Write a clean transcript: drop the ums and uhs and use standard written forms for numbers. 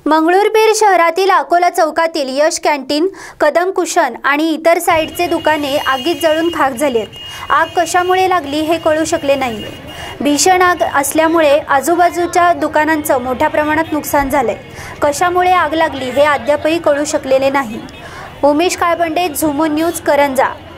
मंगळुरपीर शहरातील अकोला चौकातील यश canteen, Kadam cushion आणि इतर साईडचे दुकाने आगीत जळून खाक झाली आहेत। आग कशामुळे लागली हे कळू शकले नाही। भीषण आग असल्यामुळे आजूबाजूच्या दुकानांचं मोठ्या प्रमाणात नुकसान झाले। कशामुळे आग लागली हे अद्यापही कळू शकलेले नाही। उमेश काळबंडे, झुमून न्यूज, करंजा।